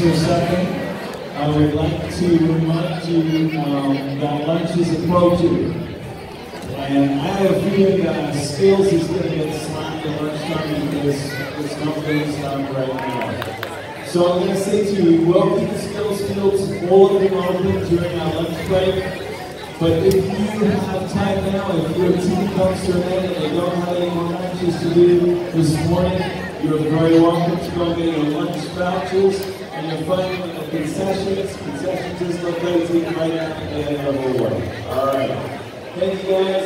for a second. I would like to remind you that lunch is approaching. And I have a feeling that Skills is going to get slapped at lunchtime because this company's not right now. So I'm going to say to you, we will keep the Skills fields all of them open during our lunch break. But if you have time now, if your team comes to an end and they don't have any more lunches to do this morning, you're very welcome to go get your lunch vouchers and you'll find them in the concessions. Concessions is located right at the end of the wall. All right. Thank you guys.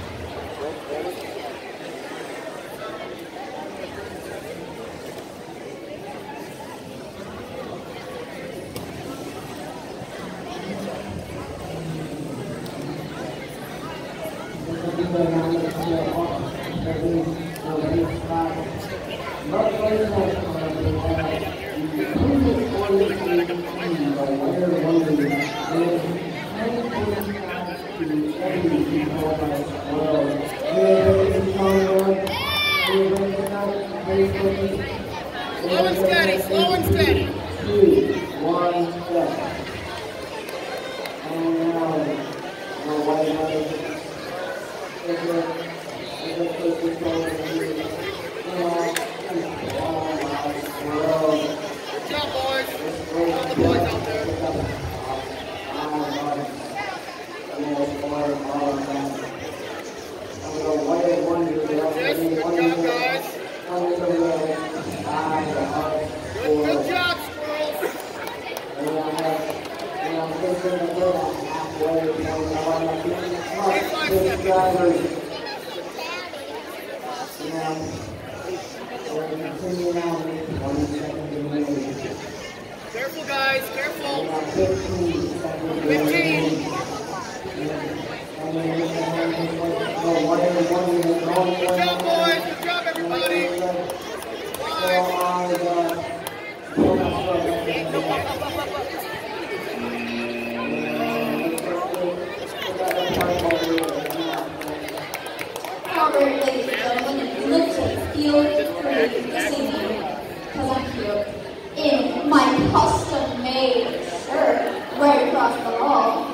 Slow and steady, slow and steady. 2, 1, step. And now, no white light. Good job, boys. All the boys out there. Good job, guys. Good job, squirrels. Careful, guys, careful. 15. Good job, boys. Good job, everybody. 5. Alright, ladies and gentlemen, it looks like feel free to see me, because I'm here in my custom-made shirt right across the hall.